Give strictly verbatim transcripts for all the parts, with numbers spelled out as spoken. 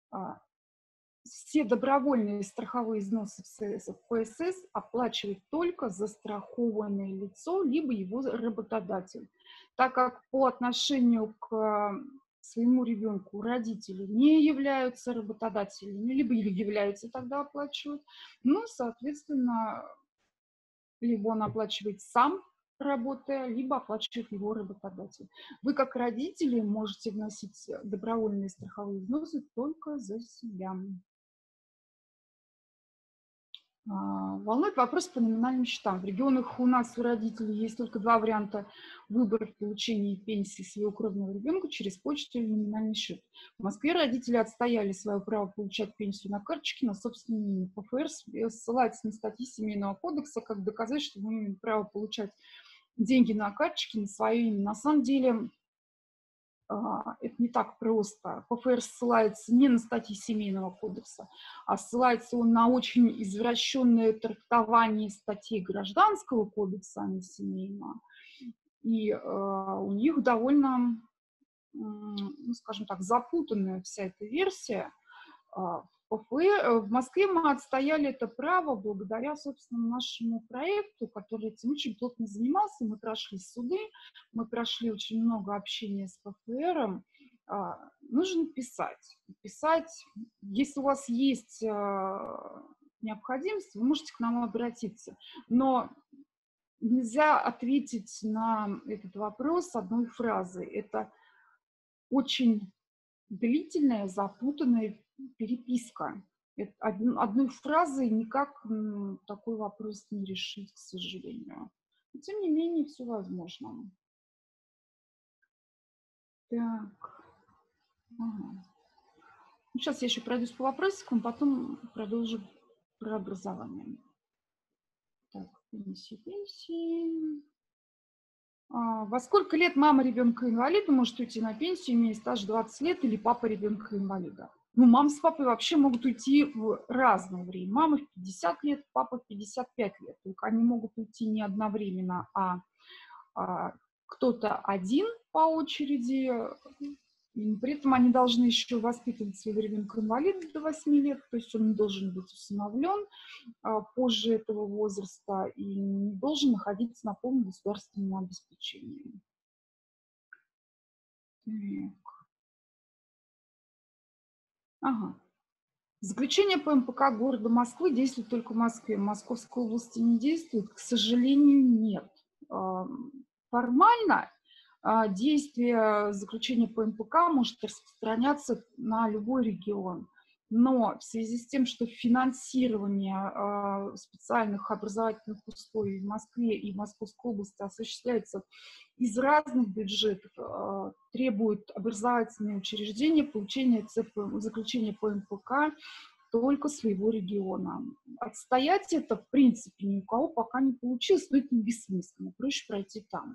А, Все добровольные страховые взносы в СС в ПСС оплачивает только застрахованное лицо, либо его работодатель. Так как по отношению к своему ребенку родители не являются работодателями, либо являются, тогда оплачивают, ну, соответственно, либо он оплачивает сам, работая, либо оплачивает его работодатель. Вы, как родители, можете вносить добровольные страховые взносы только за себя. А, Волнует вопрос по номинальным счетам. В регионах у нас у родителей есть только два варианта выбора в получении пенсии своего кровного ребенка через почту или номинальный счет. В Москве родители отстояли свое право получать пенсию на карточке на собственное имя. ПФР ссылается на статьи Семейного кодекса, как доказать, что мы имеем право получать деньги на карточке на свое имя. На самом деле это не так просто. ПФР ссылается не на статьи Семейного кодекса, а ссылается он на очень извращенное трактование статей Гражданского кодекса, а не Семейного. И э, у них довольно, ну, скажем так, запутанная вся эта версия. ПФР, в Москве мы отстояли это право благодаря, собственно, нашему проекту, который этим очень плотно занимался. Мы прошли суды, мы прошли очень много общения с ПФРом. Нужно писать. Писать, если у вас есть необходимость, вы можете к нам обратиться. Но нельзя ответить на этот вопрос одной фразой. Это очень длительная, запутанная переписка. Это одной фразой никак такой вопрос не решить, к сожалению. Но, тем не менее, все возможно. Так. Ага. Ну, сейчас я еще пройдусь по вопросикам, потом продолжу про образование. Так, пенсии, пенсии. А, во сколько лет мама ребенка-инвалида может уйти на пенсию, имея стаж двадцать лет, или папа ребенка-инвалида? Ну, мама с папой вообще могут уйти в разное время. Мама в пятьдесят лет, папа в пятьдесят пять лет. Только они могут уйти не одновременно, а, а кто-то один по очереди. И при этом они должны еще воспитывать своего ребенка-инвалида до восьми лет, то есть он не должен быть усыновлен а, позже этого возраста и не должен находиться на полном государственном обеспечении. Так. Ага. Заключение по МПК города Москвы действует только в Москве. В Московской области не действует? К сожалению, нет. Формально действие заключения по МПК может распространяться на любой регион. Но в связи с тем, что финансирование специальных образовательных условий в Москве и Московской области осуществляется из разных бюджетов, требует образовательные учреждения получения заключения по МПК только своего региона. Отстоять это, в принципе, ни у кого пока не получилось, но это не бессмысленно, проще пройти там.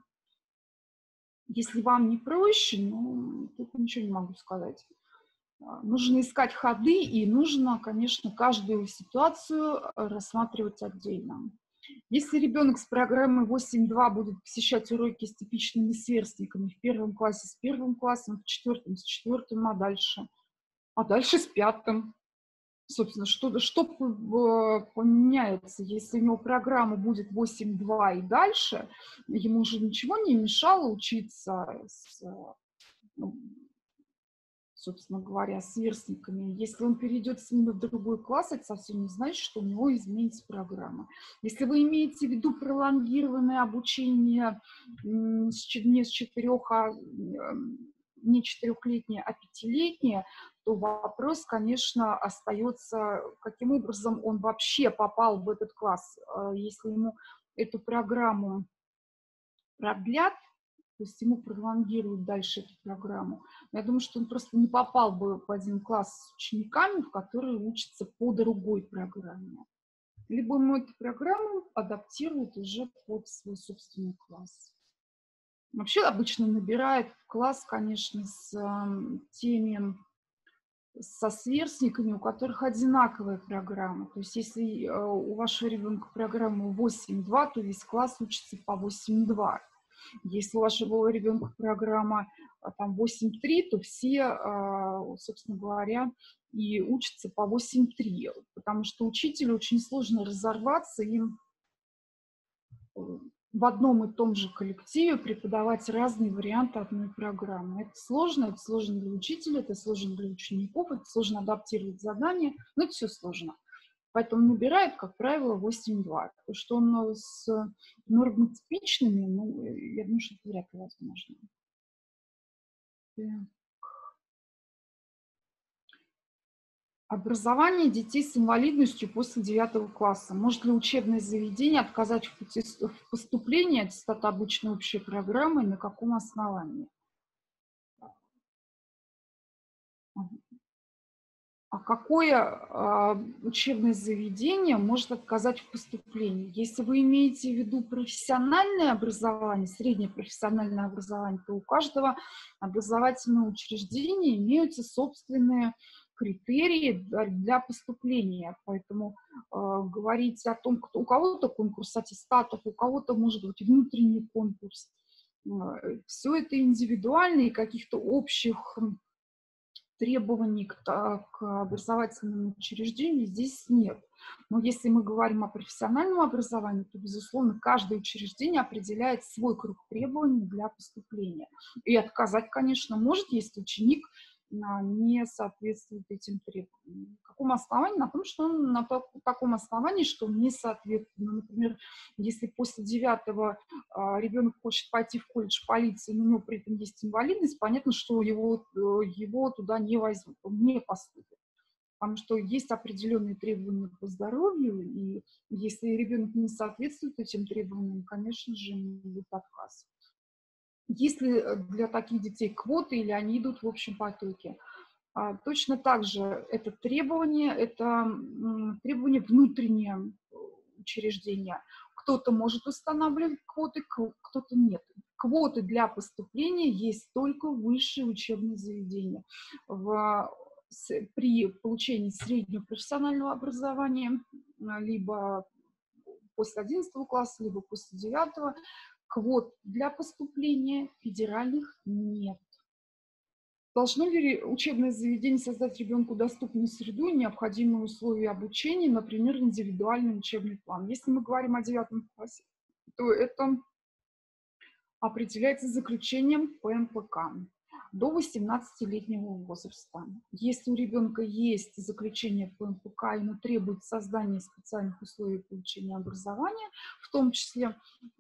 Если вам не проще, ну, тут ничего не могу сказать. Нужно искать ходы, и нужно, конечно, каждую ситуацию рассматривать отдельно. Если ребенок с программой восемь два будет посещать уроки с типичными сверстниками в первом классе с первым классом, в четвертом с четвертым, а дальше? А дальше с пятым. Собственно, что, что поменяется, если у него программа будет восемь два и дальше, ему уже ничего не мешало учиться с, ну, собственно говоря, с сверстниками. Если он перейдет с ними в другой класс, это совсем не значит, что у него изменится программа. Если вы имеете в виду пролонгированное обучение не с четырех, а не четырехлетнее, а пятилетнее, то вопрос, конечно, остается, каким образом он вообще попал в этот класс. Если ему эту программу продлят, то есть ему пролонгируют дальше эту программу, я думаю, что он просто не попал бы в один класс с учениками, в которые учатся по другой программе. Либо ему эту программу адаптируют уже под свой собственный класс. Вообще обычно набирает класс, конечно, с э, теми, со сверстниками, у которых одинаковая программа. То есть если э, у вашего ребенка программа восемь два, то весь класс учится по восемь два. Если у вашего ребенка программа там восемь три, то все, собственно говоря, и учатся по восемь три, потому что учителю очень сложно разорваться им в одном и том же коллективе преподавать разные варианты одной программы. Это сложно, это сложно для учителя, это сложно для учеников, это сложно адаптировать задания, но это все сложно. Поэтому набирают, как правило, восемь два. То, что он с нормотипичными, ну, я думаю, что это вряд ли возможно. Образование детей с инвалидностью после девятого класса. Может ли учебное заведение отказать в, пути, в поступлении аттестата обычной общей программы и на каком основании? А какое а, учебное заведение может отказать в поступлении? Если вы имеете в виду профессиональное образование, среднее профессиональное образование, то у каждого образовательного учреждения имеются собственные критерии для поступления. Поэтому э, говорить о том, кто, у кого-то конкурс аттестатов, у кого-то может быть внутренний конкурс. Э, все это индивидуально, и каких-то общих требований к, к образовательному учреждению здесь нет. Но если мы говорим о профессиональном образовании, то, безусловно, каждое учреждение определяет свой круг требований для поступления. И отказать, конечно, может, если ученик не соответствует этим требованиям. На каком основании? На том, что он на таком основании, что он не соответствует. Например, если после девятого а, ребенок хочет пойти в колледж полиции, но у него при этом есть инвалидность, понятно, что его, его туда не возьмут, он не поступит. Потому что есть определенные требования по здоровью, и если ребенок не соответствует этим требованиям, конечно же, будет отказ. Есть ли для таких детей квоты, или они идут в общем потоке? А, точно так же это требование, это требование внутреннее учреждения. Кто-то может устанавливать квоты, кто-то нет. Квоты для поступления есть только в высшие учебные заведения. В, с, при получении среднего профессионального образования, либо после одиннадцатого класса, либо после девятого, квот для поступления федеральных нет. Должно ли учебное заведение создать ребенку доступную среду и необходимые условия обучения, например, индивидуальный учебный план? Если мы говорим о девятом классе, то это определяется заключением П М П К до восемнадцатилетнего возраста. Если у ребенка есть заключение П М П К, ему требует создания специальных условий получения образования, в том числе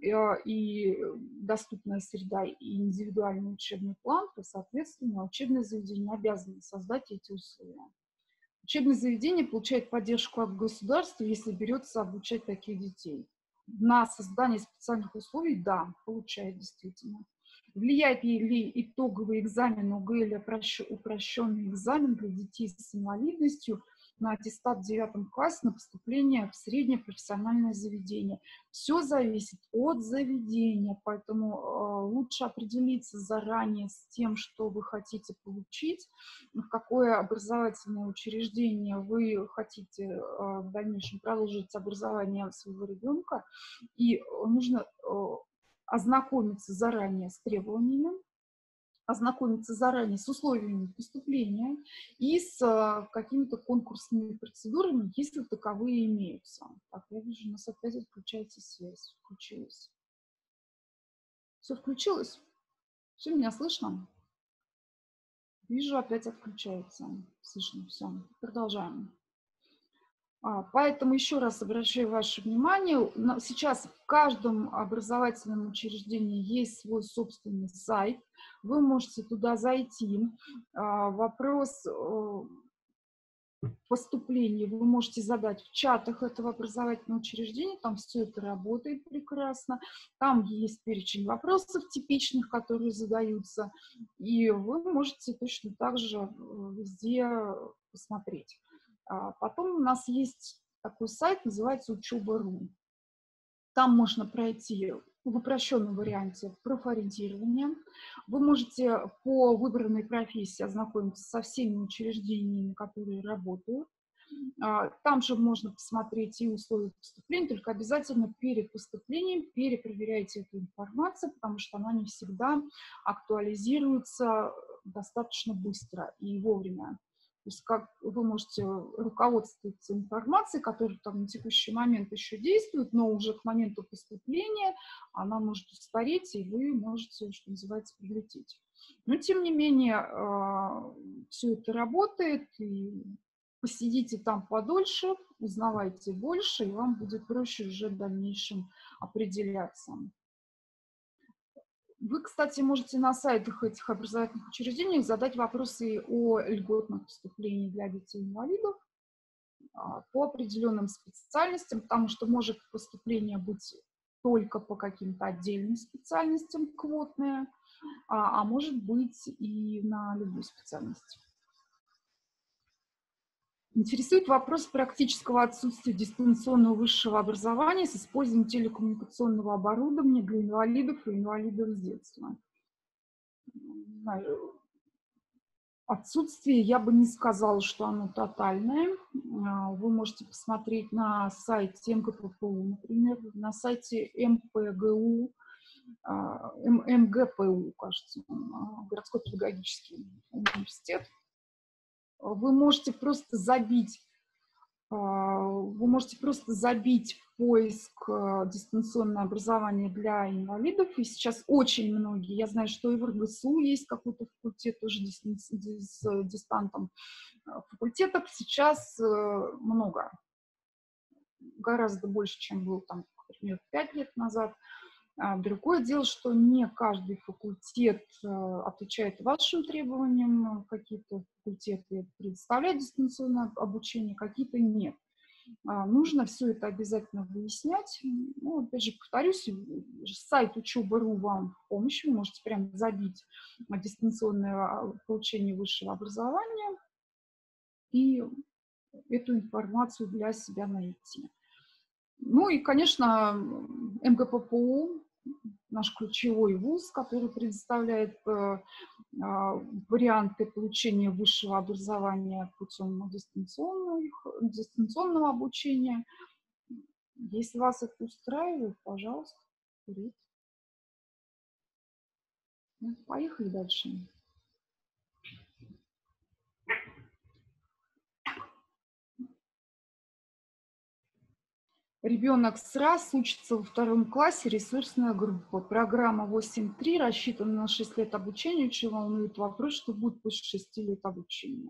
и доступная среда, и индивидуальный учебный план, то, соответственно, учебное заведение обязано создать эти условия. Учебное заведение получает поддержку от государства, если берется обучать таких детей. На создание специальных условий, да, получает действительно. Влияет ли итоговый экзамен ОГЭ или упрощенный экзамен для детей с инвалидностью на аттестат в девятом классе на поступление в среднее профессиональное заведение? Все зависит от заведения, поэтому э, лучше определиться заранее с тем, что вы хотите получить, в какое образовательное учреждение вы хотите э, в дальнейшем продолжить образование своего ребенка, и нужно э, ознакомиться заранее с требованиями, ознакомиться заранее с условиями поступления и с а, какими-то конкурсными процедурами, если таковые имеются. Так, я вижу, у нас опять отключается связь. Включилась. Все включилось? Все, меня слышно? Вижу, опять отключается. Слышно, все. Продолжаем. Поэтому еще раз обращаю ваше внимание, сейчас в каждом образовательном учреждении есть свой собственный сайт, вы можете туда зайти. Вопрос поступления вы можете задать в чатах этого образовательного учреждения, там все это работает прекрасно, там есть перечень вопросов типичных, которые задаются, и вы можете точно так же везде посмотреть. Потом у нас есть такой сайт, называется учеба точка ру. Там можно пройти в упрощенном варианте профориентирование. Вы можете по выбранной профессии ознакомиться со всеми учреждениями, которые работают. Там же можно посмотреть и условия поступления, только обязательно перед поступлением перепроверяйте эту информацию, потому что она не всегда актуализируется достаточно быстро и вовремя. То есть как вы можете руководствоваться информацией, которая там на текущий момент еще действует, но уже к моменту поступления она может устареть, и вы можете, что называется, прилететь. Но, тем не менее, все это работает, и посидите там подольше, узнавайте больше, и вам будет проще уже в дальнейшем определяться. Вы, кстати, можете на сайтах этих образовательных учреждений задать вопросы о льготном поступлении для детей-инвалидов по определенным специальностям, потому что может поступление быть только по каким-то отдельным специальностям квотное, а, а может быть и на любую специальность. Интересует вопрос практического отсутствия дистанционного высшего образования с использованием телекоммуникационного оборудования для инвалидов и инвалидов с детства. Не знаю, отсутствие, я бы не сказала, что оно тотальное. Вы можете посмотреть на сайте эм гэ пэ пэ у, например, на сайте эм пэ гэ у, эм гэ пэ у, кажется, городской педагогический университет. Вы можете просто забить, вы можете просто забить в поиск дистанционное образование для инвалидов. И сейчас очень многие, я знаю, что и в эр гэ эс у есть какой-то факультет тоже с дистантом. Факультетов сейчас много, гораздо больше, чем было там, например, пять лет назад. Другое дело, что не каждый факультет отвечает вашим требованиям, какие-то факультеты предоставляют дистанционное обучение, какие-то нет. Нужно все это обязательно выяснять. Ну, опять же, повторюсь, сайт учеба точка ру вам в помощь. Вы можете прямо забить дистанционное получение высшего образования и эту информацию для себя найти. Ну и, конечно, эм гэ пэ пэ у, наш ключевой вуз, который предоставляет э, э, варианты получения высшего образования путем дистанционного обучения. Если вас это устраивает, пожалуйста, вперед. Ну, поехали дальше. Ребенок с РАС учится во втором классе, ресурсная группа. Программа восемь три рассчитана на шесть лет обучения. Очень волнует вопрос, что будет после шести лет обучения.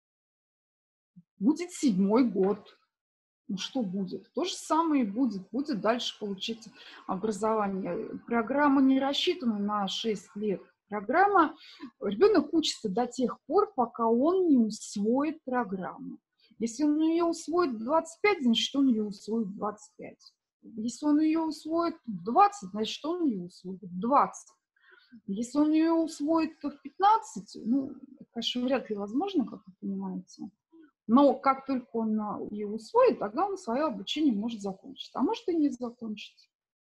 Будет седьмой год. Ну что будет? То же самое и будет. Будет дальше получить образование. Программа не рассчитана на шесть лет. Программа, ребенок учится до тех пор, пока он не усвоит программу. Если он ее усвоит в двадцать пять, значит, он ее усвоит в двадцать пять. Если он ее усвоит в двадцать, значит, он ее усвоит в двадцать. Если он ее усвоит в пятнадцать, ну, это, конечно, вряд ли возможно, как вы понимаете. Но как только он ее усвоит, тогда он свое обучение может закончить. А может и не закончить.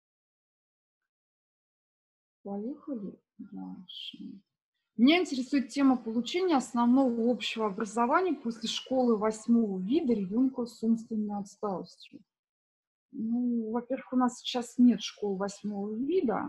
Поехали дальше. Меня интересует тема получения основного общего образования после школы восьмого вида ребенка с умственной отсталостью. Ну, во-первых, у нас сейчас нет школ восьмого вида.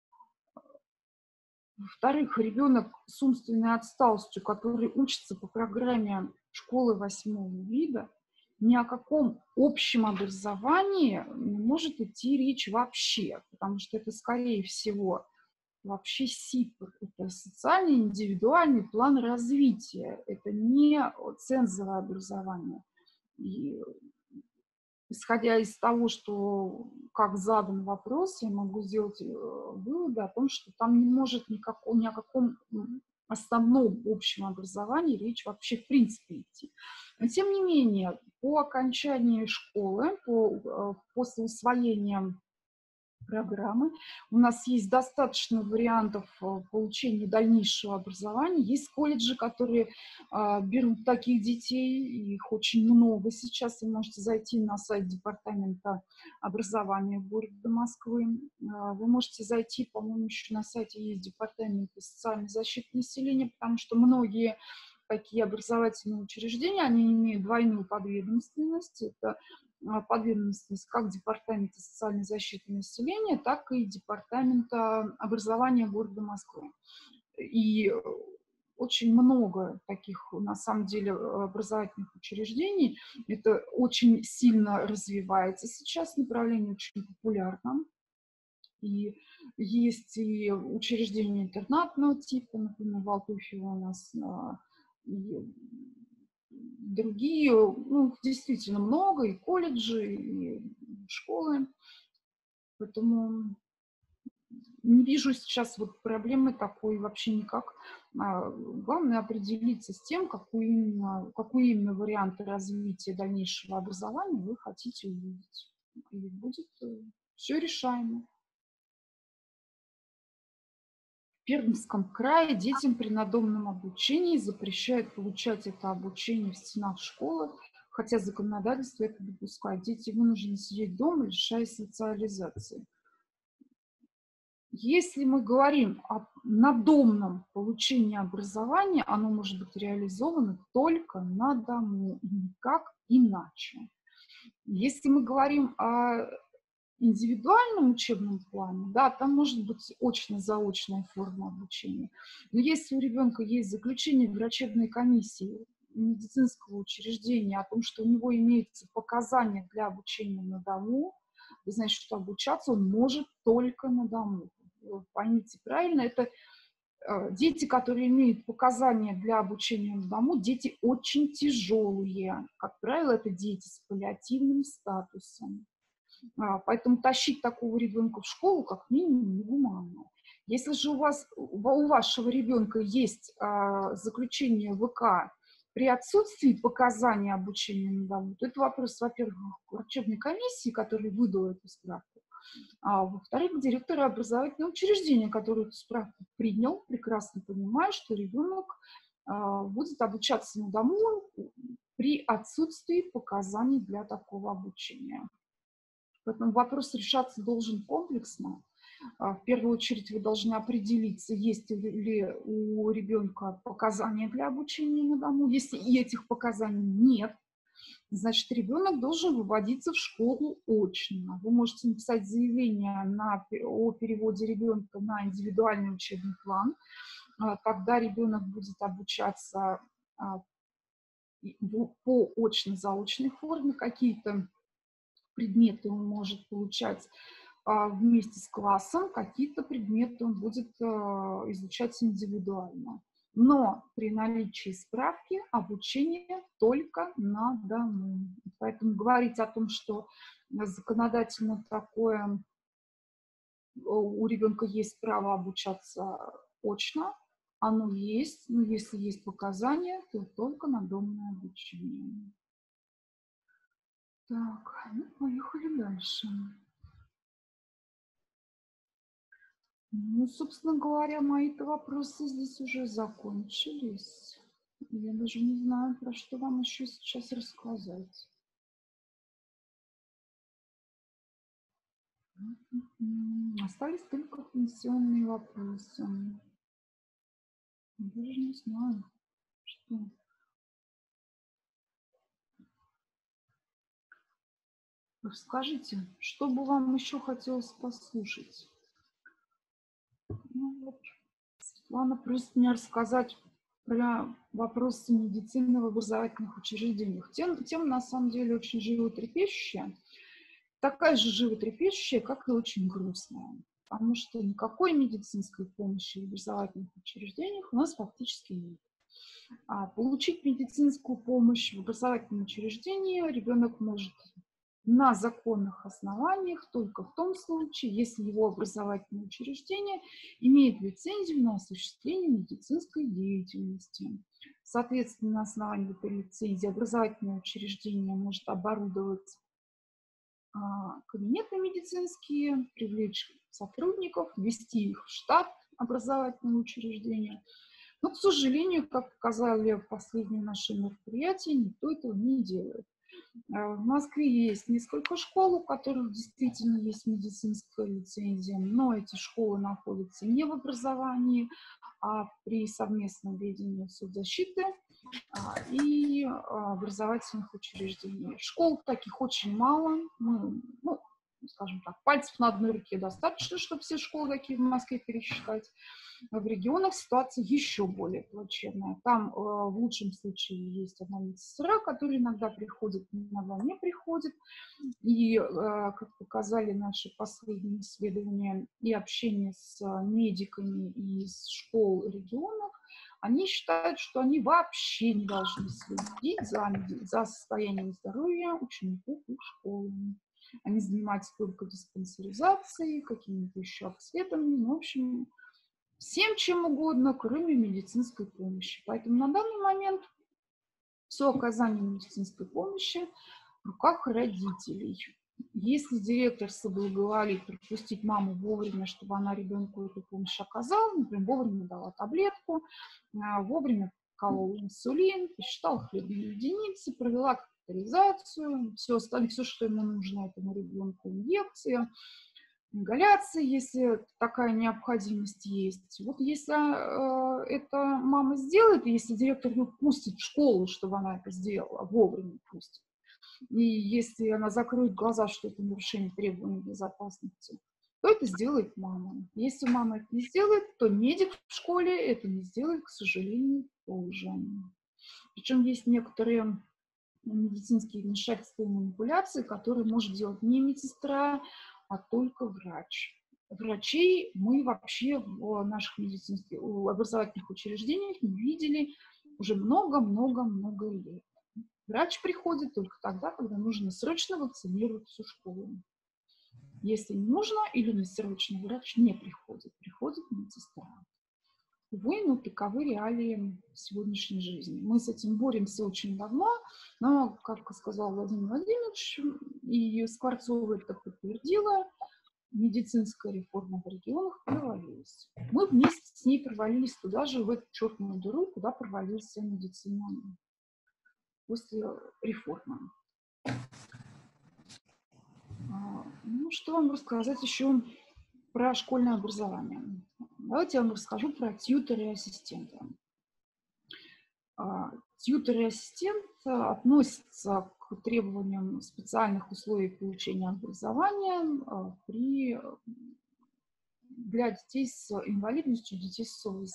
Во-вторых, ребенок с умственной отсталостью, который учится по программе школы восьмого вида, ни о каком общем образовании не может идти речь вообще, потому что это, скорее всего, вообще СИП, это социальный индивидуальный план развития, это не цензовое образование. И, исходя из того, что как задан вопрос, я могу сделать выводы о том, что там не может никакого, ни о каком основном общем образовании речь вообще в принципе идти. Но тем не менее, по окончании школы, по, после усвоения программы, у нас есть достаточно вариантов получения дальнейшего образования. Есть колледжи, которые а, берут таких детей, их очень много сейчас. Вы можете зайти на сайт департамента образования города Москвы. А, вы можете зайти, по-моему, еще на сайте есть департамент социальной защиты населения, потому что многие такие образовательные учреждения, они имеют двойную подведомственность. Это а, подведомственность как Департамента социальной защиты населения, так и Департамента образования города Москвы. И очень много таких, на самом деле, образовательных учреждений. Это очень сильно развивается сейчас, направление очень популярно. И есть и учреждения интернатного типа, например, в Алтуфьево у нас, а, и другие, ну, их действительно много, и колледжи, и школы. Поэтому не вижу сейчас вот проблемы такой вообще никак. А, Главное определиться с тем, какой именно, какой именно варианты развития дальнейшего образования вы хотите увидеть. И будет все решаемо. В Пермском крае детям при надомном обучении запрещают получать это обучение в стенах школы, хотя законодательство это допускает. Дети вынуждены сидеть дома, лишаясь социализации. Если мы говорим о надомном получении образования, оно может быть реализовано только на дому, и никак иначе. Если мы говорим о индивидуальном учебном плане, да, там может быть очно-заочная форма обучения. Но если у ребенка есть заключение врачебной комиссии медицинского учреждения о том, что у него имеются показания для обучения на дому, значит, что обучаться он может только на дому. Поймите правильно, это дети, которые имеют показания для обучения на дому, дети очень тяжелые. Как правило, это дети с паллиативным статусом. Поэтому тащить такого ребенка в школу как минимум негуманно. Если же у вас, у вашего ребенка есть а, заключение ВК при отсутствии показаний обучения на дому, то это вопрос, во-первых, врачебной комиссии, которая выдала эту справку, а во-вторых, директора образовательного учреждения, который эту справку принял, прекрасно понимая, что ребенок а, будет обучаться на дому при отсутствии показаний для такого обучения. Поэтому вопрос решаться должен комплексно. В первую очередь вы должны определиться, есть ли у ребенка показания для обучения на дому. Если и этих показаний нет, значит, ребенок должен выводиться в школу очно. Вы можете написать заявление на, о переводе ребенка на индивидуальный учебный план. Тогда ребенок будет обучаться по очно-заочной форме. Какие-то предметы он может получать а, вместе с классом, какие-то предметы он будет а, изучать индивидуально. Но при наличии справки обучение только на дому. Поэтому говорить о том, что законодательно такое, у ребенка есть право обучаться очно, оно есть, но если есть показания, то только надомное обучение. Так, ну, поехали дальше. Ну, собственно говоря, мои-то вопросы здесь уже закончились. Я даже не знаю, про что вам еще сейчас рассказать. Остались только пенсионные вопросы. Я даже не знаю, что... Расскажите, что бы вам еще хотелось послушать? Ну, вот, Светлана просит меня рассказать про вопросы медицины в образовательных учреждениях. Тем, тем на самом деле очень животрепещущая. Такая же животрепещущая, как и очень грустная. Потому что никакой медицинской помощи в образовательных учреждениях у нас фактически нет. А получить медицинскую помощь в образовательном учреждении ребенок может на законных основаниях только в том случае, если его образовательное учреждение имеет лицензию на осуществление медицинской деятельности. Соответственно, на основании этой лицензии образовательное учреждение может оборудовать кабинеты медицинские, привлечь сотрудников, ввести их в штат образовательного учреждения. Но, к сожалению, как показали последние наши мероприятия, никто этого не делает. В Москве есть несколько школ, у которых действительно есть медицинская лицензия, но эти школы находятся не в образовании, а при совместном ведении соцзащиты. и образовательных учреждений. Школ таких очень мало. Мы, ну, скажем так, пальцев на одной руке достаточно, чтобы все школы такие в Москве пересчитать. В регионах ситуация еще более плачевная. Там э, в лучшем случае есть одна медсестра, которая иногда приходит, иногда не приходит. И, э, как показали наши последние исследования и общение с медиками из школ регионов, они считают, что они вообще не должны следить за, за состоянием здоровья учеников их школы. Они занимаются только диспансеризацией, какими-то еще обследованиями, ну, в общем, всем чем угодно, кроме медицинской помощи. Поэтому на данный момент все оказание медицинской помощи в руках родителей. Если директор соблаговолит пропустить маму вовремя, чтобы она ребенку эту помощь оказала, например, вовремя дала таблетку, вовремя колола инсулин, посчитала хлебные единицы, провела капитализацию, все остальное, все, что ему нужно этому ребенку, инъекции, ингаляции, если такая необходимость есть. Вот если э, это мама сделает, если директор ее пустит в школу, чтобы она это сделала, вовремя пустит, и если она закроет глаза, что это нарушение требований безопасности, то это сделает мама. Если мама это не сделает, то медик в школе это не сделает, к сожалению, тоже. Причем есть некоторые медицинские вмешательства и манипуляции, которые может делать не медсестра, а только врач. Врачей мы вообще в наших медицинских образовательных учреждениях не видели уже много-много-много лет. Врач приходит только тогда, когда нужно срочно вакцинировать всю школу. Если не нужно или не срочно, врач не приходит, приходит медсестра. Увы, ну, таковы реалии сегодняшней жизни. Мы с этим боремся очень давно, но, как сказал Владимир Владимирович, и Скворцова это подтвердила, медицинская реформа в регионах провалилась. Мы вместе с ней провалились туда же, в эту черную дыру, куда провалилась вся медицина после реформы. Ну, что вам рассказать еще про школьное образование? Давайте я вам расскажу про тьютера и ассистента. Тьютер и ассистент относятся к требованиям специальных условий получения образования при, для детей с инвалидностью, детей с СОВЗ.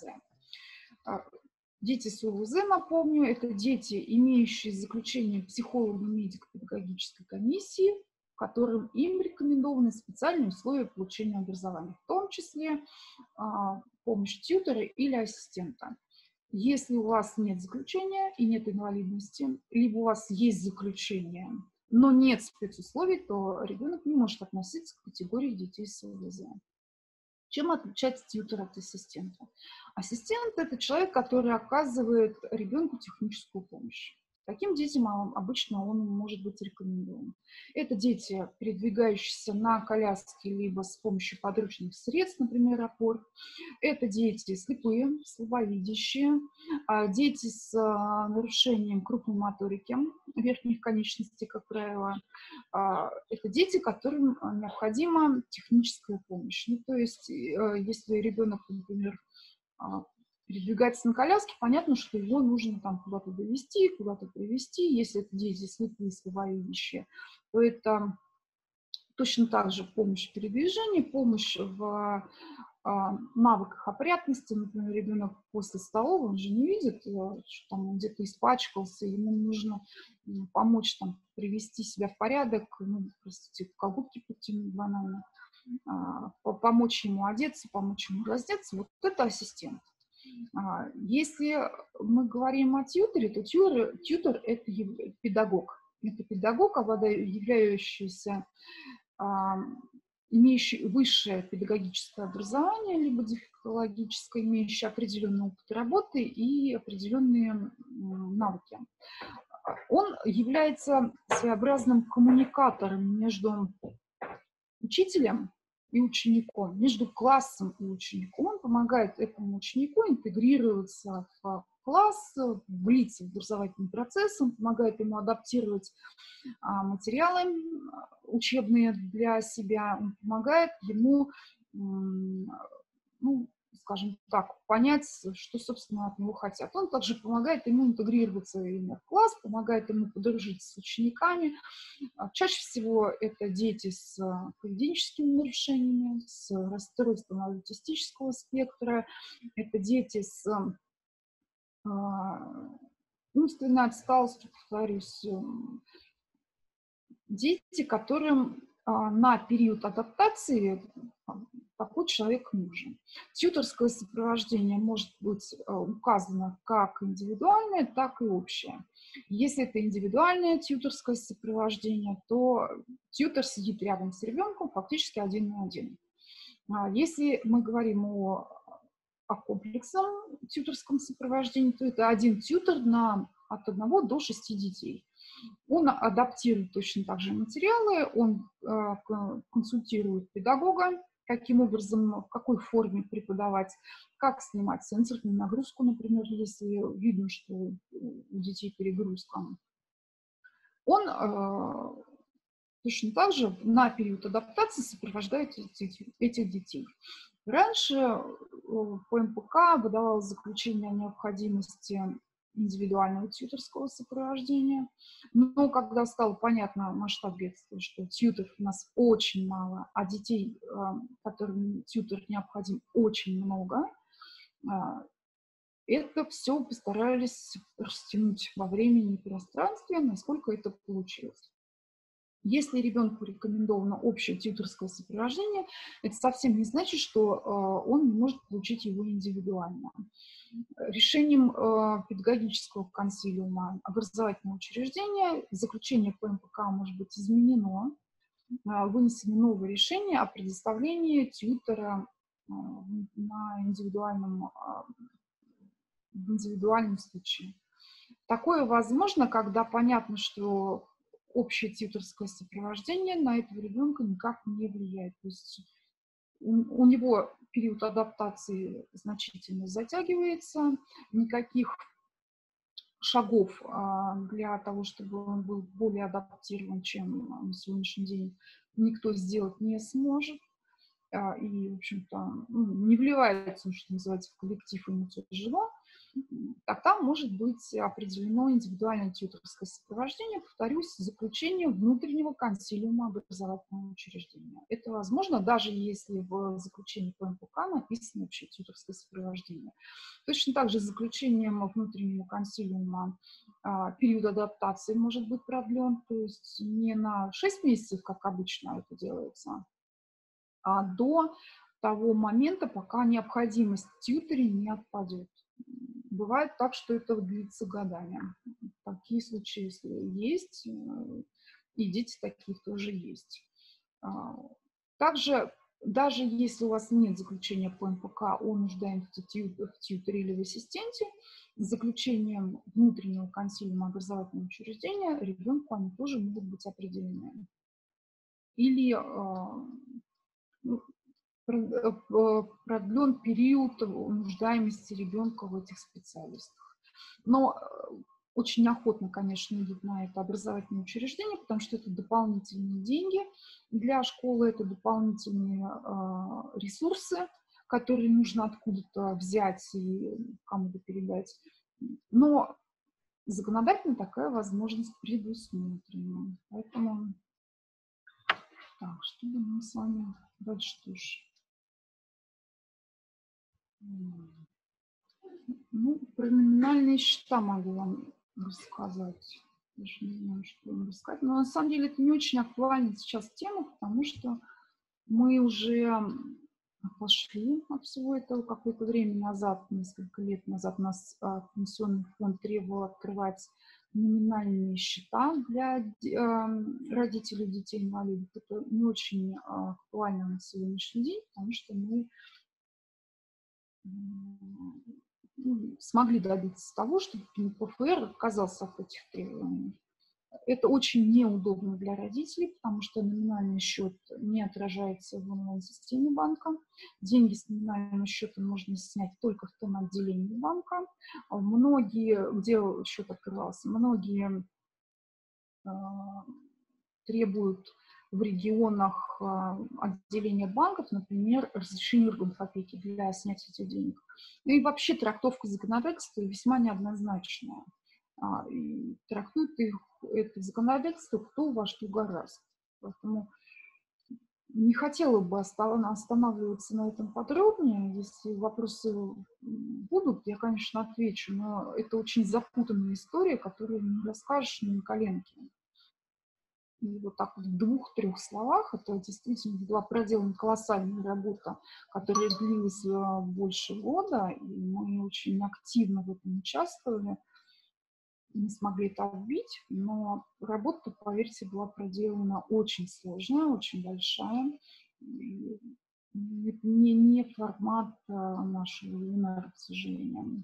Дети с СОВЗ, напомню, это дети, имеющие заключение психолого-медико-педагогической комиссии, которым им рекомендованы специальные условия получения образования, в том числе а, помощь тьютера или ассистента. Если у вас нет заключения и нет инвалидности, либо у вас есть заключение, но нет спецусловий, то ребенок не может относиться к категории детей с СОВЗ. Чем отличается тьютер от ассистента? Ассистент – это человек, который оказывает ребенку техническую помощь. Таким детям обычно он может быть рекомендован. Это дети, передвигающиеся на коляске, либо с помощью подручных средств, например, опор. Это дети слепые, слабовидящие, дети с нарушением крупной моторики верхних конечностей, как правило. Это дети, которым необходима техническая помощь. Ну, то есть, если ребенок, например, передвигается на коляске, понятно, что его нужно там куда-то довести, куда-то привезти. Если это дети слепые, слабовидящие, то это точно так же помощь в передвижении, помощь в а, навыках опрятности. Например, ребенок после столовой, он же не видит, что там он где-то испачкался, ему нужно помочь там привести себя в порядок, ну, простите, колготки подтянуть банально, а, помочь ему одеться, помочь ему раздеться. Вот это ассистент. Если мы говорим о тьютере, то тьютер, тьютер – это педагог. Это педагог, являющийся, а, имеющий высшее педагогическое образование, либо дефектологическое, имеющий определенный опыт работы и определенные навыки. Он является своеобразным коммуникатором между учителем и учеником, между классом и учеником. Он помогает этому ученику интегрироваться в класс, влиться в образовательный процесс, он помогает ему адаптировать а, материалы учебные для себя, он помогает ему, ну, скажем так, понять, что, собственно, от него хотят. Он также помогает ему интегрироваться в класс, помогает ему подружиться с учениками. Чаще всего это дети с поведенческими нарушениями, с расстройством аутистического спектра, это дети с умственной отсталостью, повторюсь, дети, которым на период адаптации такой человек нужен. Тьюторское сопровождение может быть указано как индивидуальное, так и общее. Если это индивидуальное тьюторское сопровождение, то тьютор сидит рядом с ребенком фактически один на один. Если мы говорим о, о комплексном тьюторском сопровождении, то это один тьютор на, от одного до шести детей. Он адаптирует точно так же материалы, он э, консультирует педагога, каким образом, в какой форме преподавать, как снимать сенсорную нагрузку, например, если видно, что у детей перегрузка. Он э, точно так же на период адаптации сопровождает этих, этих детей. Раньше по эм пэ ка выдавалось заключение о необходимости индивидуального тьюторского сопровождения. Но когда стало понятно масштаб бедствия, что тьюторов у нас очень мало, а детей, которым тьютор необходим, очень много, это все постарались растянуть во времени и пространстве, насколько это получилось. Если ребенку рекомендовано общее тьюторское сопровождение, это совсем не значит, что э, он не может получить его индивидуально. Решением э, педагогического консилиума образовательного учреждения заключение по эм пэ ка может быть изменено, э, вынесено новое решение о предоставлении тьютора э, на индивидуальном, э, в индивидуальном случае. Такое возможно, когда понятно, что общее тьюторское сопровождение на этого ребенка никак не влияет. То есть у, у него период адаптации значительно затягивается, никаких шагов а, для того, чтобы он был более адаптирован, чем на сегодняшний день, никто сделать не сможет. А, и, в общем-то, ну, не вливается, что называется, в коллектив, ему тяжело. Тогда может быть определено индивидуальное тьюторское сопровождение, повторюсь, заключение внутреннего консилиума образовательного учреждения. Это возможно, даже если в заключении по эм пэ ка написано общее тьюторское сопровождение. Точно так же заключением внутреннего консилиума а, период адаптации может быть продлен, то есть не на шесть месяцев, как обычно это делается, а до того момента, пока необходимость в тьюторе не отпадет. Бывает так, что это длится годами. Такие случаи, если есть, и дети таких тоже есть. Также, даже если у вас нет заключения по эм пэ ка о нуждаемости в тьюторе или в ассистенте, с заключением внутреннего консилиума образовательного учреждения ребенку они тоже могут быть определены. Или продлен период нуждаемости ребенка в этих специалистах. Но очень охотно, конечно, идут на это образовательное учреждение, потому что это дополнительные деньги для школы, это дополнительные э, ресурсы, которые нужно откуда-то взять и кому-то передать. Но законодательно такая возможность предусмотрена. Поэтому, так, что бы мы с вами дальше тоже. Ну, про номинальные счета могу вам рассказать. Даже не знаю, что вам рассказать. Но на самом деле это не очень актуальна сейчас тема, потому что мы уже отошли от всего этого. Какое-то время назад, несколько лет назад, нас а, пенсионный фонд требовал открывать номинальные счета для а, родителей детей-инвалидов. Это не очень а, актуально на сегодняшний день, потому что мы смогли добиться того, чтобы пэ эф эр отказался от этих требований. Это очень неудобно для родителей, потому что номинальный счет не отражается в онлайн-системе банка. Деньги с номинальным счетом можно снять только в том отделении банка. Многие, где счет открывался, многие э, требуют в регионах отделения банков, например, разрешение органов опеки для снятия этих денег. Ну и вообще трактовка законодательства весьма неоднозначная. И трактует их это законодательство кто во что гораздо. Поэтому не хотела бы останавливаться на этом подробнее. Если вопросы будут, я, конечно, отвечу, но это очень запутанная история, которую не расскажешь на коленке. И вот так вот в двух-трех словах, это действительно была проделана колоссальная работа, которая длилась больше года, и мы очень активно в этом участвовали. Не смогли это обвить, но работа, поверьте, была проделана очень сложная, очень большая. Не, не формат нашего вебинара, к сожалению.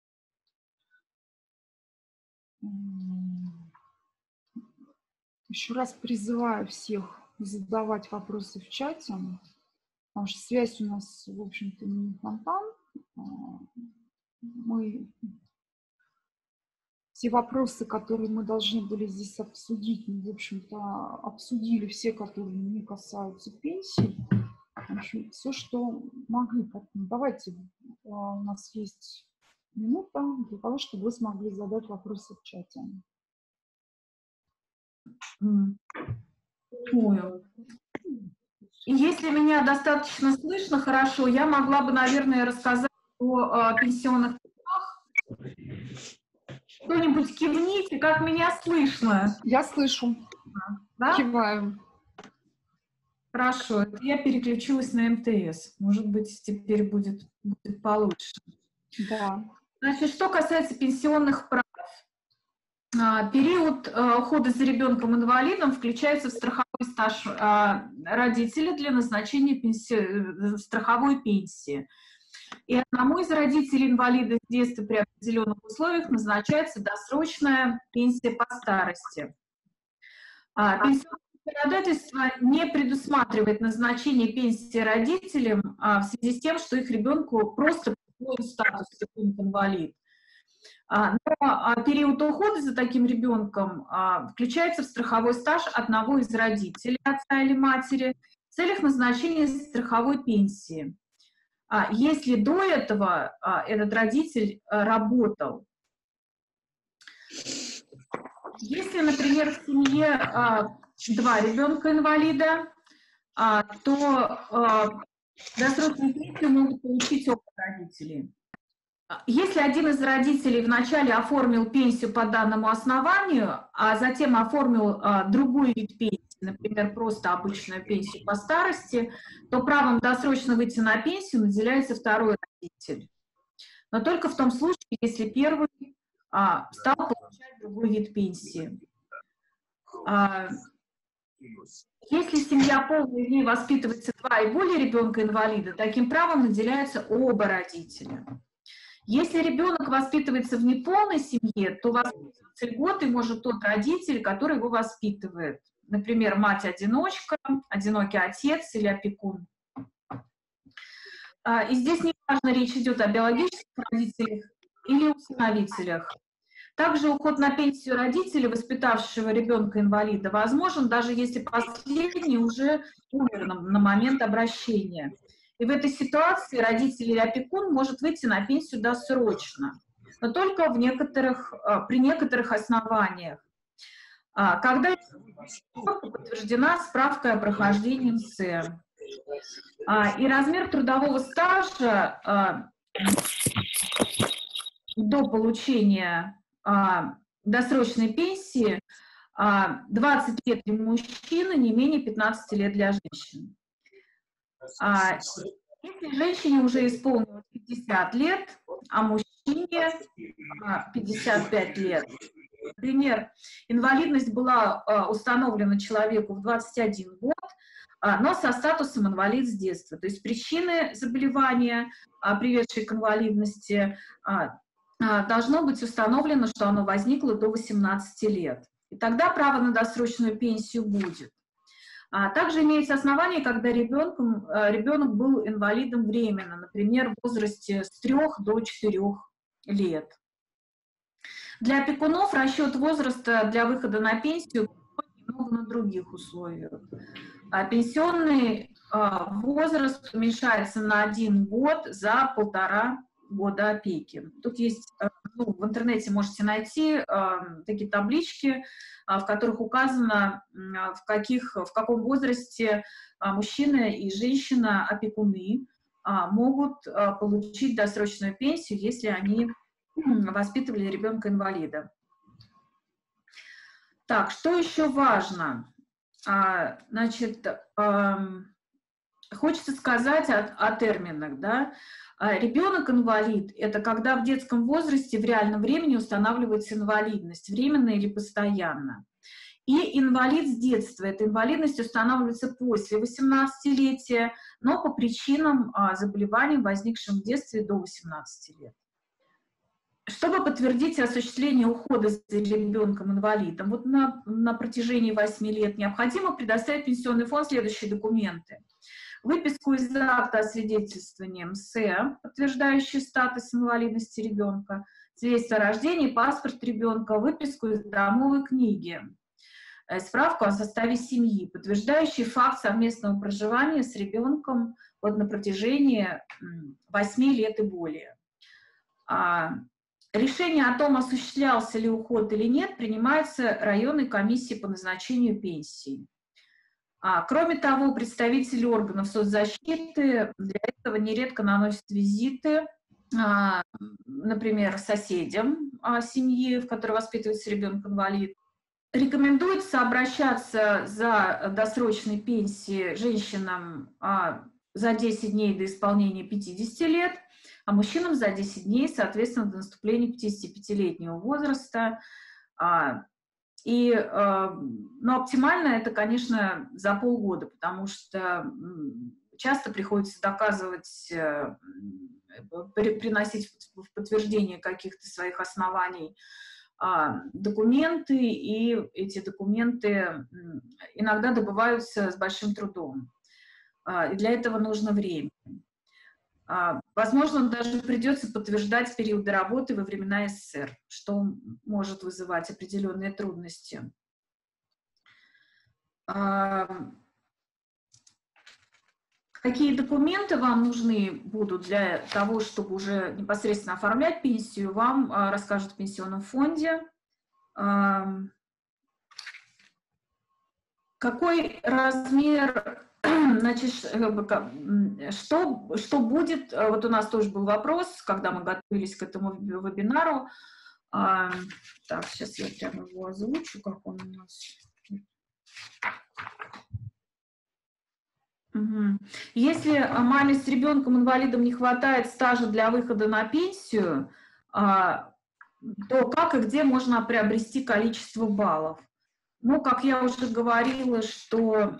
Еще раз призываю всех задавать вопросы в чате, потому что связь у нас, в общем-то, не фонтан. Мы Все вопросы, которые мы должны были здесь обсудить, мы, в общем-то, обсудили все, которые не касаются пенсий. В общем, все, что могли. Давайте, у нас есть минута для того, чтобы вы смогли задать вопросы в чате. Ой. Если меня достаточно слышно хорошо, я могла бы, наверное, рассказать о, о пенсионных правах. Кто-нибудь кивните, как меня слышно? Я слышу. Да? Киваю. Хорошо, я переключилась на эм тэ эс. Может быть, теперь будет, будет получше. Да. Значит, что касается пенсионных прав. Период ухода за ребенком-инвалидом включается в страховой стаж родителя для назначения пенси... страховой пенсии. И одному из родителей инвалида с детства при определенных условиях назначается досрочная пенсия по старости. Пенсионное законодательство не предусматривает назначение пенсии родителям в связи с тем, что их ребенку просто присвоен статус ребенок-инвалид. Но период ухода за таким ребенком включается в страховой стаж одного из родителей, отца или матери, в целях назначения страховой пенсии. Если до этого этот родитель работал. Если, например, в семье два ребенка-инвалида, то досрочную пенсию могут получить оба родителей. Если один из родителей вначале оформил пенсию по данному основанию, а затем оформил а, другой вид пенсии, например, просто обычную пенсию по старости, то правом досрочно выйти на пенсию наделяется второй родитель. Но только в том случае, если первый а, стал получать другой вид пенсии. А, если семья полная, в ней воспитывается два и более ребенка-инвалида, таким правом наделяются оба родителя. Если ребенок воспитывается в неполной семье, то воспитываться льготой может тот родитель, который его воспитывает. Например, мать-одиночка, одинокий отец или опекун. И здесь не важно, речь идет о биологических родителях или усыновителях. Также уход на пенсию родителя, воспитавшего ребенка-инвалида, возможен, даже если последний уже умер на, на момент обращения. И в этой ситуации родитель или опекун может выйти на пенсию досрочно, но только в некоторых, при некоторых основаниях. Когда подтверждена справка о прохождении эм эс эм. И размер трудового стажа до получения досрочной пенсии двадцать лет для мужчины, не менее пятнадцати лет для женщин. Если женщине уже исполнилось пятьдесят лет, а мужчине пятьдесят пять лет, например, инвалидность была установлена человеку в двадцать один год, но со статусом инвалид с детства. То есть причины заболевания, приведшие к инвалидности, должно быть установлено, что оно возникло до восемнадцати лет. И тогда право на досрочную пенсию будет. А также имеется основание, когда ребенком, ребенок был инвалидом временно, например, в возрасте с трёх до четырёх лет. Для опекунов расчет возраста для выхода на пенсию немного на других условиях. Пенсионный возраст уменьшается на один год за полтора года опеки. Тут есть, ну, в интернете можете найти такие таблички, в которых указано, в, каких, в каком возрасте мужчина и женщина-опекуны могут получить досрочную пенсию, если они воспитывали ребенка-инвалида. Так, что еще важно? Значит, хочется сказать о, о терминах, да. Ребенок-инвалид – это когда в детском возрасте в реальном времени устанавливается инвалидность, временно или постоянно. И инвалид с детства – эта инвалидность устанавливается после восемнадцатилетия, но по причинам заболеваний, возникшим в детстве до восемнадцати лет. Чтобы подтвердить осуществление ухода за ребенком-инвалидом, вот на, на протяжении восьми лет необходимо предоставить Пенсионный фонд следующие документы. Выписку из акта о свидетельствовании МСЭ, подтверждающий статус инвалидности ребенка, свидетельство о рождении, паспорт ребенка, выписку из домовой книги, справку о составе семьи, подтверждающий факт совместного проживания с ребенком вот на протяжении восьми лет и более. Решение о том, осуществлялся ли уход или нет, принимается районной комиссией по назначению пенсии. А, кроме того, представители органов соцзащиты для этого нередко наносят визиты, а, например, соседям а, семьи, в которой воспитывается ребенок-инвалид. Рекомендуется обращаться за досрочной пенсией женщинам а, за десять дней до исполнения пятидесяти лет, а мужчинам за десять дней, соответственно, до наступления пятидесятипятилетнего возраста. И, ну, оптимально это, конечно, за полгода, потому что часто приходится доказывать, приносить в подтверждение каких-то своих оснований документы, и эти документы иногда добываются с большим трудом. И для этого нужно время. Возможно, даже придется подтверждать периоды работы во времена СССР, что может вызывать определенные трудности. Какие документы вам нужны будут для того, чтобы уже непосредственно оформлять пенсию, вам расскажут в Пенсионном фонде. Какой размер... Значит, что, что будет, вот у нас тоже был вопрос, когда мы готовились к этому вебинару. А, так, сейчас я прямо его озвучу, как он у нас. Угу. Если маме с ребенком-инвалидом не хватает стажа для выхода на пенсию, а, то как и где можно приобрести количество баллов? Ну, как я уже говорила, что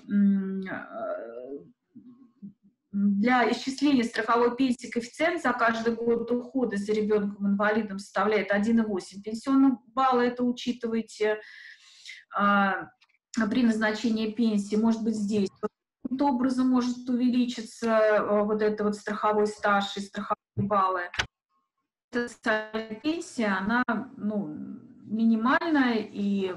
для исчисления страховой пенсии коэффициент за каждый год ухода за ребенком-инвалидом составляет один и восемь пенсионных балла, это учитывайте при назначении пенсии. Может быть, здесь каким-то образом может увеличиться вот этот вот страховой стаж и страховые баллы. Эта пенсия, она, ну, минимальная, и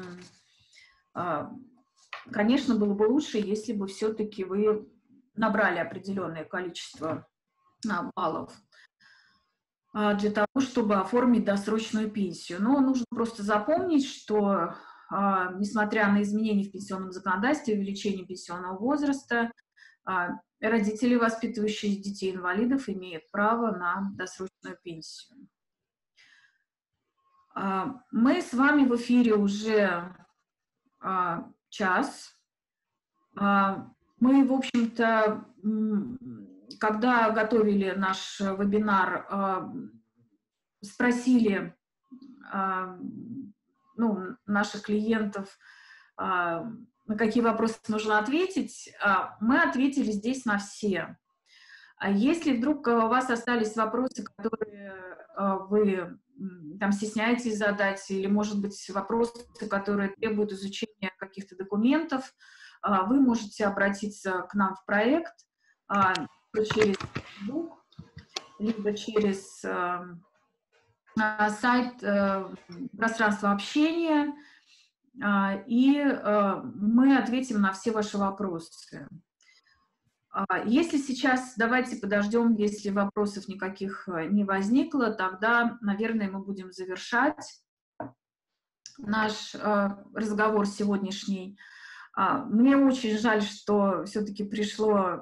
конечно, было бы лучше, если бы все-таки вы набрали определенное количество баллов для того, чтобы оформить досрочную пенсию. Но нужно просто запомнить, что, несмотря на изменения в пенсионном законодательстве, увеличение пенсионного возраста, родители, воспитывающие детей-инвалидов, имеют право на досрочную пенсию. Мы с вами в эфире уже час. Мы, в общем-то, когда готовили наш вебинар, спросили, ну, наших клиентов, на какие вопросы нужно ответить. Мы ответили здесь на все. Если вдруг у вас остались вопросы, которые вы там стесняетесь задать, или, может быть, вопросы, которые требуют изучения каких-то документов, вы можете обратиться к нам в проект через Facebook, либо через сайт пространства общения. и мы ответим на все ваши вопросы. Если сейчас, давайте подождем, если вопросов никаких не возникло, тогда, наверное, мы будем завершать наш разговор сегодняшний. Мне очень жаль, что все-таки пришло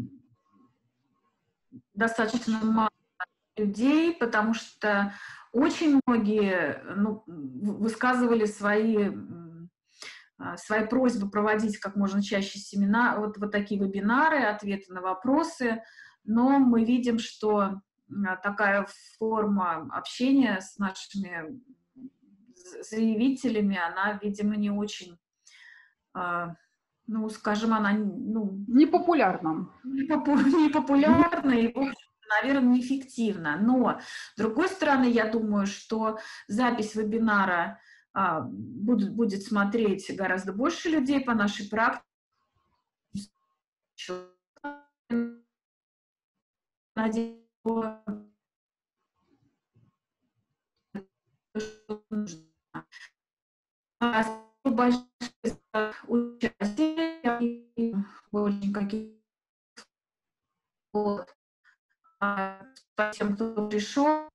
достаточно мало людей, потому что очень многие, ну, высказывали свои, свои просьбы проводить как можно чаще семинары, вот, вот такие вебинары, ответы на вопросы, но мы видим, что такая форма общения с нашими заявителями, она, видимо, не очень, ну, скажем, она, ну, непопулярна. Непопулярна и, в общем, наверное, неэффективна. Но, с другой стороны, я думаю, что запись вебинара а, будет, будет смотреть гораздо больше людей по нашей практике. Надеюсь, спасибо большое за участие. Очень какие вот. Спасибо, кто пришел.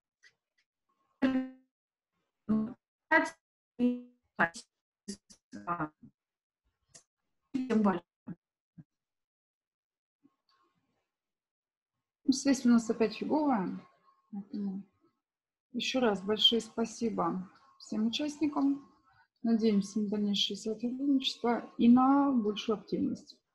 Связь у нас опять фиговая. Еще раз большое спасибо всем участникам. Надеемся на дальнейшее сотрудничество и на большую активность.